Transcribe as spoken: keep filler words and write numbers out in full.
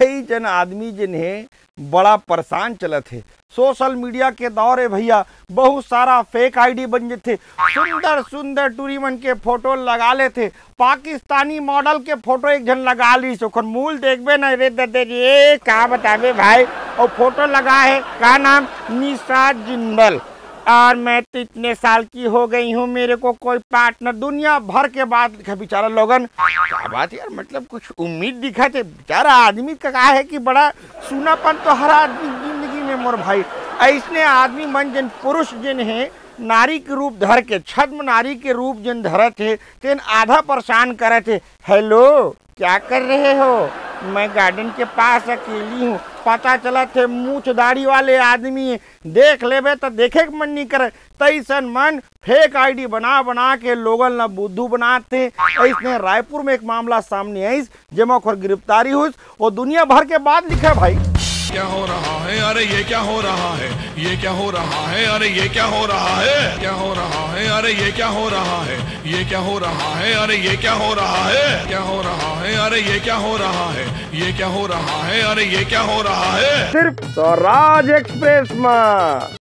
कई जन आदमी जिन्हें बड़ा परेशान चलत थे। सोशल मीडिया के दौर है भैया, बहुत सारा फेक आईडी बन जाते, सुंदर सुंदर टूरीमन के फोटो लगा लेते। पाकिस्तानी मॉडल के फोटो एक जन लगा ली सोखन मूल देखबे न रे दे ये का बताबे भाई। और फोटो लगा है का नाम निशा जिंदल, और मैं तो इतने साल की हो गई हूँ, मेरे को कोई पार्टनर। दुनिया भर के बाद लिखा बेचारा लोगन, क्या बात यार, मतलब कुछ उम्मीद दिखा थे बेचारा आदमी का। कहा है कि बड़ा सूनापन तो हर आदमी जिंदगी में मोर भाई। ऐसने आदमी मन जिन पुरुष जिन है नारी के रूप धर के, छद्म नारी के रूप जिन धरत है, तेन आधा परेशान करत है। हेलो क्या कर रहे हो? मैं गार्डन के पास अकेली हूँ। पता चला थे मूछ दाढ़ी वाले आदमी, देख लेबे तो देखे के मन नहीं करे। तैसन मन फेक आईडी बना बना के लोगन ला बुद्धू बनाते। ऐसने रायपुर में एक मामला सामने आई जेमा ओकर गिरफ्तारी हुई और दुनिया भर के बाद लिखा भाई क्या हो रहा है, अरे ये क्या हो रहा है, ये क्या हो रहा है, अरे ये क्या हो रहा है, क्या हो रहा है, अरे ये क्या हो रहा है, ये क्या हो रहा है, अरे ये क्या हो रहा है, क्या हो रहा है, अरे ये क्या हो रहा है, ये क्या हो रहा है, अरे ये क्या हो रहा है। सिर्फ स्वराज एक्सप्रेस में।